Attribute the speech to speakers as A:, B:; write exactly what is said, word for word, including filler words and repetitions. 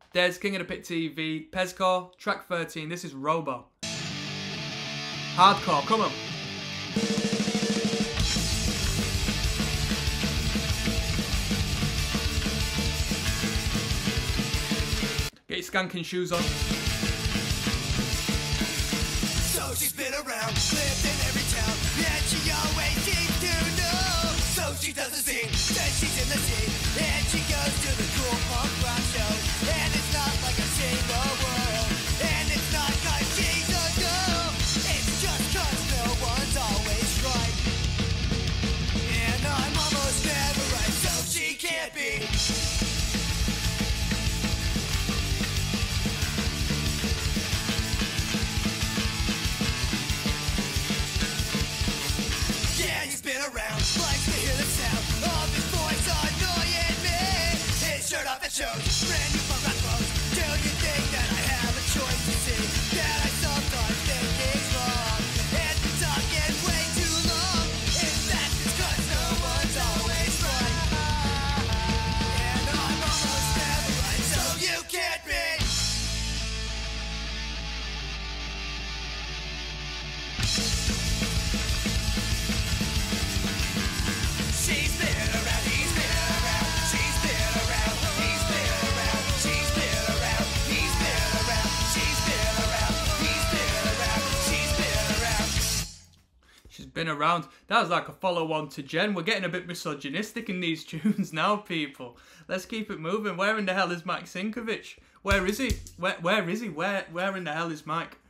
A: There's King of the Pit T V, Pezcore, track thirteen. This is Robo. Hardcore, come on. Get your skanking shoes on.
B: So she's been around, lived in every town, and she always seems to know. So she doesn't sing, says she's in the scene, and she goes to the cool punk rock shows. And it's not like a single world, and it's not cause she's a girl, it's just cause no one's always right. And I'm almost never right, so she can't be. Around, likes to hear the sound of his voice annoying me. His shirt off that shows, brand new punk rock clothes. Do you think that I have a choice to see that I sometimes think is wrong? And been talking way too long. In fact, it's cause no one's always right. And I'm almost never right, so you can't be. She's been around, he's been around, she's been around, he's been around, she's been around, he's been around, she's been around, he's been around, she's been around.
A: She's been around. That was like a follow-on to Jen. We're getting a bit misogynistic in these tunes now, people. Let's keep it moving. Where in the hell is Mike Sinkovich? Where is he? Where, where is he? Where, where in the hell is Mike?